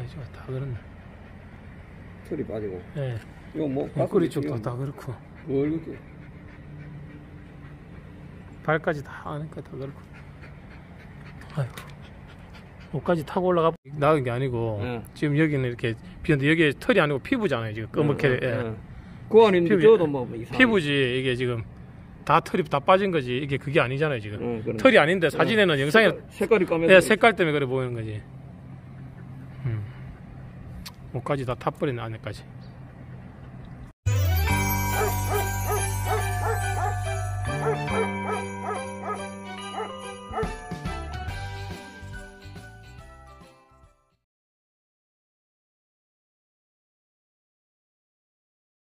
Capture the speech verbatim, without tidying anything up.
이거 다 그렇네. 털이 빠지고. 예. 이거 뭐 옆구리 쪽도 다 그렇고. 뭘 이렇게. 발까지 다 하니까 다 그렇고. 아이고. 옷까지 타고 올라가 나은 게 아니고 예. 지금 여기는 이렇게 비었는데 여기에 털이 아니고 피부잖아요 지금 검게. 예, 예. 예. 그 안에 있는 피부, 저도 뭐 이상. 피부지 이게 지금 다 털이 다 빠진 거지 이게 그게 아니잖아요 지금. 예, 그래. 털이 아닌데 사진에는 예. 영상에 색깔, 색깔이 까매서. 예, 색깔 때문에 그래 보이는 거지. 음. 옷까지 다 타버리네 안에까지.